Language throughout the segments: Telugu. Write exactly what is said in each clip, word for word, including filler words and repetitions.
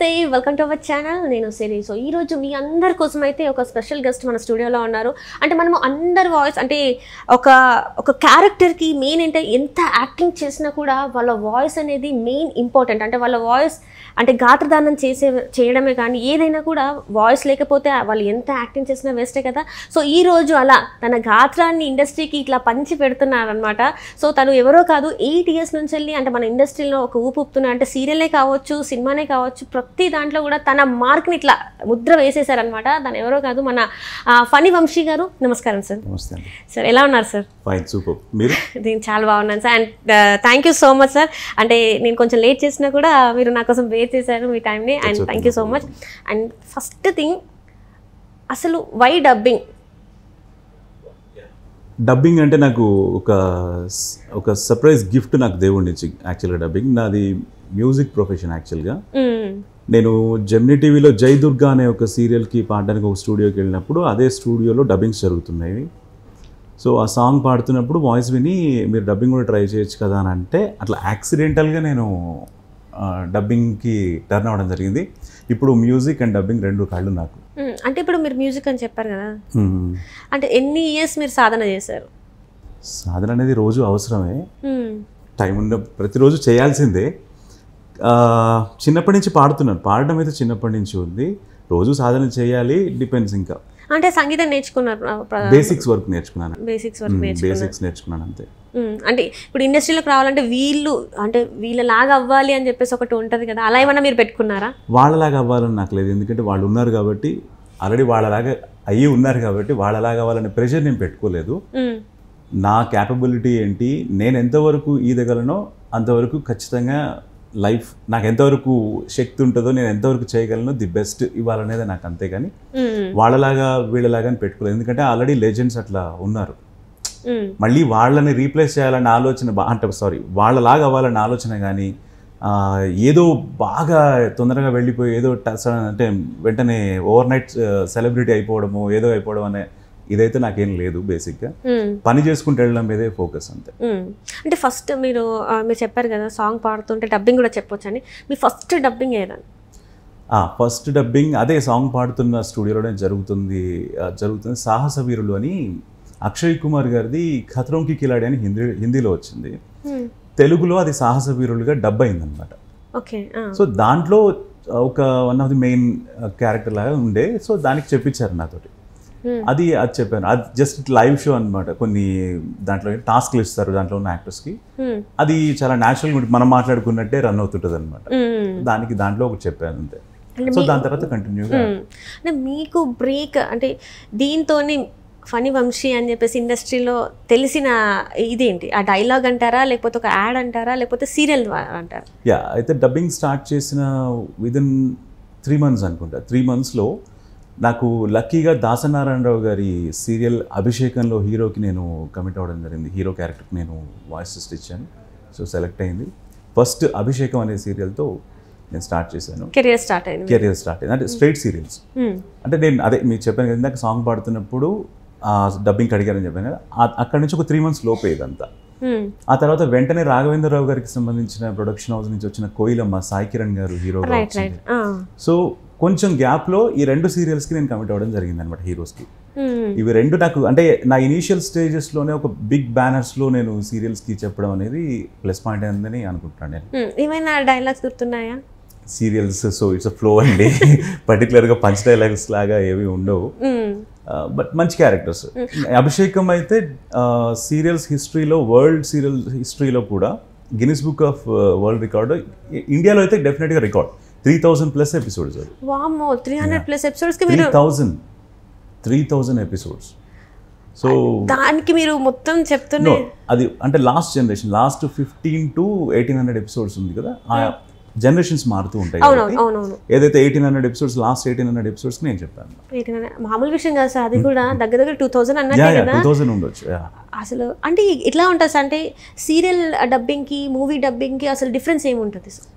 నమస్తే వెల్కమ్ టు అవర్ ఛానల్ నేను సిరి. సో ఈ రోజు మీ అందరి కోసం అయితే ఒక స్పెషల్ గెస్ట్ మన స్టూడియోలో ఉన్నారు. అంటే మనము అందరి వాయిస్ అంటే ఒక ఒక క్యారెక్టర్కి మెయిన్ అంటే ఎంత యాక్టింగ్ చేసినా కూడా వాళ్ళ వాయిస్ అనేది మెయిన్ ఇంపార్టెంట్. అంటే వాళ్ళ వాయిస్ అంటే గాత్రదానం చేసే చేయడమే కానీ ఏదైనా కూడా వాయిస్ లేకపోతే వాళ్ళు ఎంత యాక్టింగ్ చేసినా వేస్టే కదా. సో ఈ రోజు అలా తన గాత్రాన్ని ఇండస్ట్రీకి ఇట్లా పంచి పెడుతున్నారనమాట. సో తను ఎవరో కాదు, ఎయిట్ ఇయర్స్ నుంచి వెళ్ళి అంటే మన ఇండస్ట్రీలో ఒక ఊపు ఊపుతున్నారు. అంటే సీరియలే కావచ్చు, సినిమానే కావచ్చు, ప్రతి దాంట్లో కూడా తన మార్క్ని ఇట్లా ముద్ర వేసేసారనమాట. తను ఎవరో కాదు, మన ఫనీ వంశీ గారు. నమస్కారం సార్. నమస్తే సార్, ఎలా ఉన్నారు సార్? Fine, super. మీరు? నేను చాలా బాగున్నాను sir. And thank you so much sir. అంటే నేను కొంచెం లేట్ చేసినా కూడా మీరు నా కోసం వెయిట్ చేశారు మీ టైంని. And thank you so much. And first thing, అసలు వై డబ్బింగ్? డబ్బింగ్ అంటే నాకు ఒక ఒక సర్ప్రైజ్ గిఫ్ట్ నాకు దేవుడి నుంచి. యాక్చువల్గా డబ్బింగ్ నాది మ్యూజిక్ ప్రొఫెషన్. యాక్చువల్గా నేను జెమినీ టీవీలో జై దుర్గా అనే ఒక సీరియల్కి పాడడానికి ఒక స్టూడియోకి వెళ్ళినప్పుడు అదే స్టూడియోలో డబ్బింగ్స్ జరుగుతున్నాయి. సో ఆ సాంగ్ పాడుతున్నప్పుడు వాయిస్ విని మీరు డబ్బింగ్ కూడా ట్రై చేయొచ్చు కదా అని అంటే అట్లా యాక్సిడెంటల్గా నేను డబ్బింగ్కి టర్న్ అవ్వడం జరిగింది. ఇప్పుడు మ్యూజిక్ అండ్ డబ్బింగ్ రెండు కళ్ళు నాకు. అంటే ఇప్పుడు మీరు మ్యూజిక్ అని చెప్పారు కదా, అంటే ఎన్ని ఇయర్స్ మీరు సాధన చేశారు? సాధన అనేది రోజు అవసరమే, టైం ఉన్న ప్రతిరోజు చేయాల్సిందే. చిన్నప్పటి నుంచి పాడుతున్నాను, పాడడం అయితే చిన్నప్పటి నుంచి ఉంది. రోజు సాధన చేయాలి, డిపెండ్స్. ఇంకా అంటే సంగీతం నేర్చుకున్నారు? బేసిక్స్ వర్క్ నేర్చుకున్నాను. బేసిక్స్ వర్క్ బేసిక్స్ నేర్చుకున్నాను అంతే. అంటే ఇప్పుడు ఇండస్ట్రీలోకి రావాలంటే వీళ్ళు అంటే వీళ్ళలాగా అవ్వాలి అని చెప్పేసి ఒకటి ఉంటుంది కదా, అలా ఏమన్నా మీరు పెట్టుకున్నారా? వాళ్ళలాగా అవ్వాలని నాకు లేదు, ఎందుకంటే వాళ్ళు ఉన్నారు కాబట్టి, ఆల్రెడీ వాళ్ళలాగా అయ్యి ఉన్నారు కాబట్టి వాళ్ళలాగా అవ్వాలనే ప్రెషర్ నేను పెట్టుకోలేదు. నా క్యాపబిలిటీ ఏంటి, నేను ఎంతవరకు ఈదగలనో అంతవరకు ఖచ్చితంగా లైఫ్ నాకు ఎంతవరకు శక్తి ఉంటుందో నేను ఎంతవరకు చేయగలను ది బెస్ట్ ఇవ్వాలనేది నాకు. అంతే కానీ వాళ్ళలాగా వీళ్ళలాగా అని పెట్టుకోలేదు, ఎందుకంటే ఆల్రెడీ లెజెండ్స్ అట్లా ఉన్నారు. మళ్ళీ వాళ్ళని రీప్లేస్ చేయాలన్న ఆలోచన అంటే సారీ వాళ్ళలాగా అవ్వాలన్న ఆలోచన కానీ ఏదో బాగా తొందరగా వెళ్ళిపోయి ఏదో అంటే వెంటనే ఓవర్ నైట్ సెలబ్రిటీ అయిపోవడము ఏదో అయిపోవడం అనే ఇదైతే నాకేం లేదు. బేసిక్గా పని చేసుకుంటూ వెళ్ళడం మీదే ఫోకస్ అంతే. అంటే ఫస్ట్ మీరు మీరు చెప్పారు కదా సాంగ్ పాడుతుంటే డబ్బింగ్ కూడా చెప్పొచ్చు అని, మీ ఫస్ట్ డబ్బింగ్ ఏదని? ఫస్ట్ డబ్బింగ్ అదే సాంగ్ పాడుతున్న స్టూడియోలోనే జరుగుతుంది జరుగుతుంది సాహస వీరులు అని అక్షయ్ కుమార్ గారిది ఖత్రోంకి కిలాడి అని హిందీ హిందీలో వచ్చింది. తెలుగులో అది సాహస వీరులుగా డబ్ అయింది అనమాట. ఓకే. సో దాంట్లో ఒక one of the main character లాగా ఉండే, సో దానికి చెప్పించారు నాతోటి. అది అది చెప్పాను. అది జస్ట్ లైవ్ షో అనమాట. కొన్ని దాంట్లో టాస్క్లు ఇస్తారు దాంట్లో ఉన్న యాక్టర్స్కి. అది చాలా న్యాచురల్గా ఉంటుంది, మనం మాట్లాడుకున్నట్టే రన్ అవుతుంటుంది అనమాట. దానికి దాంట్లో ఒకటి చెప్పాను అంతే. సో దాని తర్వాత కంటిన్యూగా అంటే మీకు బ్రేక్ అంటే దీంతో ఫనీ వంశీ అని చెప్పేసి ఇండస్ట్రీలో తెలిసిన ఇదేంటి? ఆ డైలాగ్ అంటారా, లేకపోతే ఒక యాడ్ అంటారా, లేకపోతే సీరియల్ అంటారా? యా, అయితే డబ్బింగ్ స్టార్ట్ చేసిన విదిన్ త్రీ మంత్స్ అనుకుంటా. త్రీ మంత్స్లో నాకు లక్కీగా దాసనారాయణరావు గారి సీరియల్ అభిషేకంలో హీరోకి నేను కమిట్ అవ్వడం జరిగింది. హీరో క్యారెక్టర్కి నేను వాయిస్ టెస్ట్ ఇచ్చాను, సో సెలెక్ట్ అయింది. ఫస్ట్ అభిషేకం అనే సీరియల్తో నేను స్టార్ట్ చేశాను. కెరియర్ స్టార్ట్ అయింది కెరియర్ స్టార్ట్ అయింది అంటే స్ట్రైట్ సీరియల్స్. అంటే నేను అదే మీకు చెప్పాను కదా, ఇందాక సాంగ్ పాడుతున్నప్పుడు డబ్బింగ్ అడిగారని చెప్పాను కదా, అక్కడ నుంచి ఒక త్రీ మంత్స్ లోపే ఇదంతా. ఆ తర్వాత వెంటనే రాఘవేంద్రరావు గారికి సంబంధించిన ప్రొడక్షన్ హౌస్ నుంచి వచ్చిన కోయిలమ్మ, సాయి కిరణ్ గారు హీరోగా వచ్చింది. సో కొంచెం గ్యాప్లో ఈ రెండు సీరియల్స్కి నేను కమిట్ అవ్వడం జరిగింది అనమాట, హీరోస్కి. ఇవి రెండు నాకు అంటే నా ఇనీషియల్ స్టేజెస్లోనే ఒక బిగ్ బ్యానర్స్లో నేను సీరియల్స్కి చెప్పడం అనేది ప్లస్ పాయింట్ అయిందని అనుకుంటున్నాను నేను. ఏమైనా డైలాగ్స్ గుర్తున్నాయా serials? So it's a flow అండి, పర్టికులర్గా పంచ్ డైలాగ్స్ లాగా ఏవి ఉండవు, బట్ మంచి క్యారెక్టర్స్. అభిషేకం అయితే సీరియల్స్ హిస్టరీలో, వరల్డ్ సీరియల్ హిస్టరీలో కూడా Guinness book of world record, ఇండియాలో అయితే డెఫినెట్గా record. Three thousand plus episodes. వామ్మో, three hundred plus episodes three thousand three thousand episodes. So దానికి మీరు మొత్తం చెప్తున్నా అది అంటే last generation, last fifteen to eighteen hundred episodes ఉంది కదా, ఆ జనరేషన్స్ మారుతూ ఉంటాయి. ఏదైతే eighteen hundred episodes last eighteen hundred episodes నేను చెప్పాను. మామూలు విషయం కాదు సార్, అది కూడా దగ్గర దగ్గర టూ థౌసండ్ అన్నట్టే కదా. టూ థౌసండ్ ఉండొచ్చు అసలు. అంటే ఇట్లా ఉంటుంది సార్, అంటే సీరియల్ డబ్బింగ్కి మూవీ డబ్బింగ్కి అసలు డిఫరెన్స్ ఏముంటుంది సార్?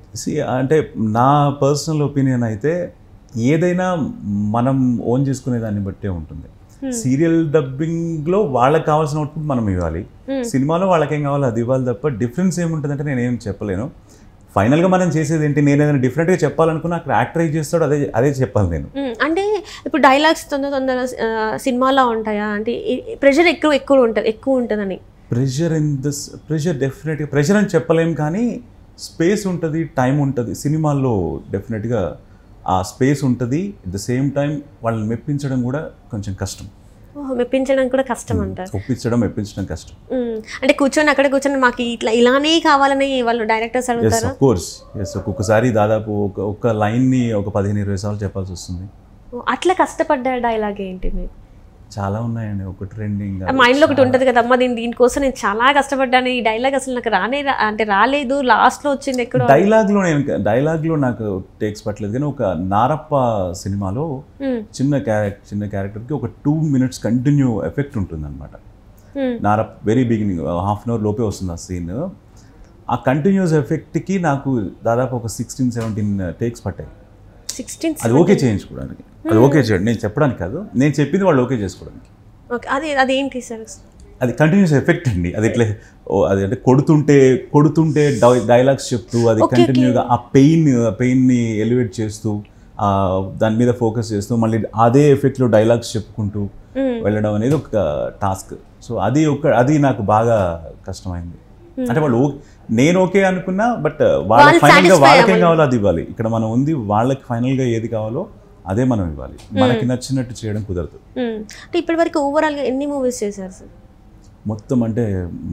అంటే నా పర్సనల్ ఒపీనియన్ అయితే ఏదైనా మనం ఓన్ చేసుకునే దాన్ని బట్టే ఉంటుంది. సీరియల్ డబ్బింగ్లో వాళ్ళకి కావాల్సిన అవుట్పుట్ మనం ఇవ్వాలి, సినిమాలో వాళ్ళకేం కావాలో అది ఇవ్వాలి తప్ప డిఫరెన్స్ ఏముంటుందంటే నేను ఏం చెప్పలేను. ఫైనల్గా మనం చేసేది ఏంటి, నేను ఏదైనా డిఫరెంట్గా చెప్పాలనుకున్నా అక్కడ యాక్టర్ ఏం చేస్తాడో అదే అదే చెప్పాలి నేను. అంటే ఇప్పుడు డైలాగ్స్ తొందర తొందర సినిమాలో ఉంటాయా అంటే ప్రెషర్ ఎక్కువ ఎక్కువ ఉంటుంది ఎక్కువ ఉంటుందని? ప్రెషర్ ఇన్ దిస్ ప్రెషర్ డెఫినెట్గా ప్రెషర్ అని చెప్పలేం, కానీ స్పేస్ ఉంటుంది, టైం ఉంటుంది. సినిమాల్లో డెఫినెట్గా ఆ స్పేస్ ఉంటుంది. అట్ ద సేమ్ టైం వాళ్ళని మెప్పించడం కూడా కొంచెం కష్టం. మెప్పించడం కూడా కష్టం అంటారు. ఒప్పించడం మెప్పించడం కష్టం. అంటే కూర్చొని అక్కడ కూర్చొని మాకు ఇట్లా ఇలానే కావాలని వాళ్ళు డైరెక్టర్స్ అడుగుతారు. Of course yes. ఒక్కొక్కసారి దాదాపు ఒక ఒక లైన్ని ఒక పదిహేను ఇరవై సార్లు చెప్పాల్సి వస్తుంది. అట్లా కష్టపడ్డ డైలాగ్ ఏంటి మీరు? చాలా ఉన్నాయండి. ఒక ట్రెండింగ్ మైండ్లో ఒకటి ఉంటుంది కదా, అమ్మ దీని దీనికోసం నేను చాలా కష్టపడ్డాను, ఈ డైలాగ్ అసలు నాకు రానే అంటే రాలేదు, లాస్ట్లో వచ్చింది ఎక్కడ. డైలాగ్లో నేను డైలాగ్లో నాకు టేక్స్ పట్టలేదు, కానీ ఒక నారప్ప సినిమాలో చిన్న క్యారెక్టర్ చిన్న క్యారెక్టర్కి ఒక టూ మినిట్స్ కంటిన్యూ ఎఫెక్ట్ ఉంటుంది అనమాట. Narappa very beginning half an hour లోపే వస్తుంది ఆ సీన్. ఆ కంటిన్యూస్ ఎఫెక్ట్కి నాకు దాదాపు ఒక సిక్స్టీన్ సెవెంటీన్ టేక్స్ పట్టాయి. సిక్స్టీన్ అది ఓకే చేయించుకోవడానికి. అది ఓకే చేయండి, నేను చెప్పడానికి కాదు, నేను చెప్పింది వాళ్ళు ఓకే చేసుకోవడానికి. ఓకే, అది అదేంటి సార్? అది కంటిన్యూస్ ఎఫెక్ట్ అండి. అది ఇట్లా అది అంటే కొడుతుంటే కొడుతుంటే డైలాగ్స్ చెప్తూ అది కంటిన్యూగా ఆ పెయిన్ పెయిన్ని ఎలివేట్ చేస్తూ దాని మీద ఫోకస్ చేస్తూ మళ్ళీ అదే ఎఫెక్ట్లో డైలాగ్స్ చెప్పుకుంటూ వెళ్ళడం అనేది ఒక టాస్క్. సో అది ఒక అది నాకు బాగా కష్టమైంది. అంటే వాళ్ళు నేను ఓకే అనుకున్నా, బట్ వాళ్ళ ఫైనల్గా వాళ్ళకేం కావాలో అది ఇవ్వాలి. ఇక్కడ మనం ఉంది, వాళ్ళకి ఫైనల్గా ఏది కావాలో అదే మనం ఇవ్వాలి. మనకి నచ్చినట్టు చేయడం కుదరదు. అంటే ఇప్పటి వరకు ఓవరాల్గా ఎన్ని మూవీస్ చేశారు సార్? మొత్తం అంటే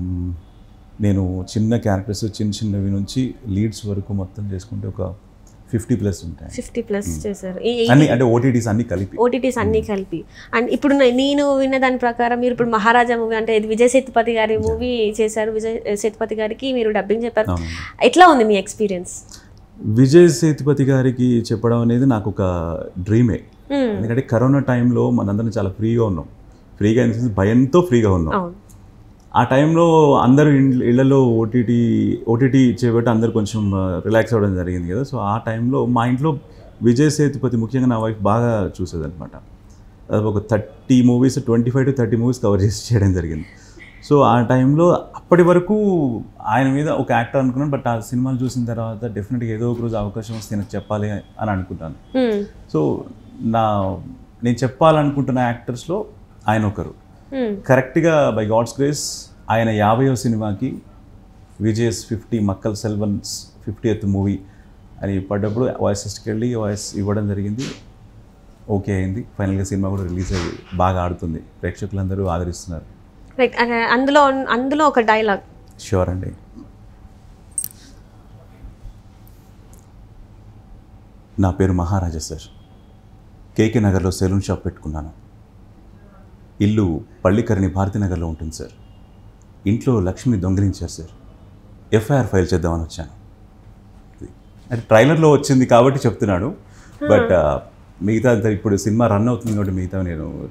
నేను చిన్న క్యారెక్టర్స్ చిన్న చిన్నవి నుంచి లీడ్స్ వరకు మొత్తం చేసుకుంటే ఒక ఫిఫ్టీ ప్లస్ ఉంటాయి. ఫిఫ్టీ ప్లస్ చేశారు అన్ని, అంటే ఓటీటీస్ అన్ని కలిపి ఓటీటీస్ అన్ని కలిపి. అండ్ ఇప్పుడు నేను విన్న దాని ప్రకారం మీరు ఇప్పుడు మహారాజా మూవీ అంటే విజయ్ సేతుపతి గారి మూవీ చేశారు. విజయ్ సేతుపతి గారికి మీరు డబ్బింగ్ చెప్పారు. ఎట్లా ఉంది మీ ఎక్స్పీరియన్స్? విజయ్ సేతుపతి గారికి చెప్పడం అనేది నాకు ఒక డ్రీమే. ఎందుకంటే కరోనా టైంలో మనందరం చాలా ఫ్రీగా ఉన్నాం. ఫ్రీగా అనిపిస్తుంది, భయంతో ఫ్రీగా ఉన్నాం. ఆ టైంలో అందరూ ఇళ్లలో ఓటీటీ ఓటీటీ చేయబట్టి అందరు కొంచెం రిలాక్స్ అవ్వడం జరిగింది కదా. సో ఆ టైంలో మా ఇంట్లో విజయ్ సేతుపతి ముఖ్యంగా నా వైఫ్ బాగా చూసేదనమాట. ఒక thirty movies twenty five to thirty movies cover చేసి చేయడం జరిగింది. సో ఆ టైంలో అప్పటి వరకు ఆయన మీద ఒక యాక్టర్ అనుకున్నాను, బట్ ఆ సినిమాలు చూసిన తర్వాత డెఫినెట్గా ఏదో ఒక రోజు అవకాశం వస్తే నాకు చెప్పాలి అని అనుకుంటాను. సో నా నేను చెప్పాలనుకుంటున్న యాక్టర్స్లో ఆయన ఒకరు. కరెక్ట్గా బై గాడ్స్ గ్రేస్ ఆయన యాభైవ సినిమాకి విజయస్ ఫిఫ్టీ మక్కల్ సెల్వన్స్ ఫిఫ్టీ ఎత్ మూవీ అని పడ్డప్పుడు వాయిస్ టెస్ట్కి వెళ్ళి వాయిస్ ఇవ్వడం జరిగింది. ఓకే అయింది. ఫైనల్గా సినిమా కూడా రిలీజ్ అయ్యి బాగా ఆడుతుంది, ప్రేక్షకులందరూ ఆదరిస్తున్నారు. లైక్ అందులో అందులో ఒక డైలాగ్. ష్యూర్ అండి. నా పేరు మహారాజా సార్. కేకే నగర్లో సెలూన్ షాప్ పెట్టుకున్నాను. ఇల్లు పள்ளிకరణి భారతీనగర్లో ఉంటుంది సార్. ఇంట్లో లక్ష్మిని దొంగిలించారు సార్. ఎఫ్ఐఆర్ ఫైల్ చేద్దామని వచ్చాను. అంటే ట్రైలర్లో వచ్చింది కాబట్టి చెప్తున్నాడు, బట్ మిగతా ఇప్పుడు సినిమా రన్ అవుతుంది కాబట్టి మిగతా నేను